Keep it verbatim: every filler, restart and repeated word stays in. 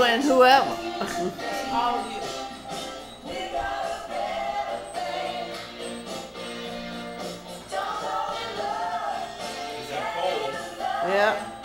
and whoever. All of you. Is that cold? Yeah.